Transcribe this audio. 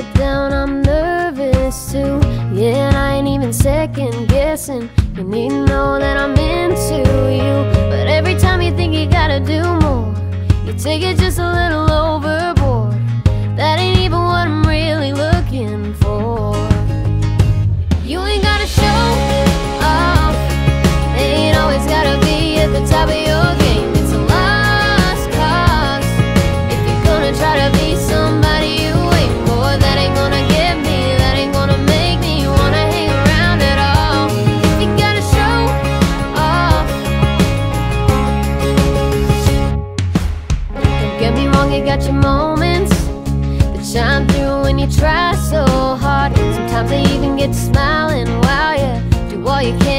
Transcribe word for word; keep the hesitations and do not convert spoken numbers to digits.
but down I'm nervous too. Yeah, and I ain't even second guessing. You need to know that I'm into you, but every time you think you gotta do more, you take it just a little overboard. That ain't even what I'm really looking for. You ain't gotta show off, ain't always gotta be at the top of your game. It's a lost cause if you're gonna try to be somebody you ain't. Boy, that ain't gonna get me, that ain't gonna make me wanna hang around at all. If you gotta show off, don't get me wrong, you got your moments that shine through when you try so hard. Sometimes they even get to smiling while you do all you can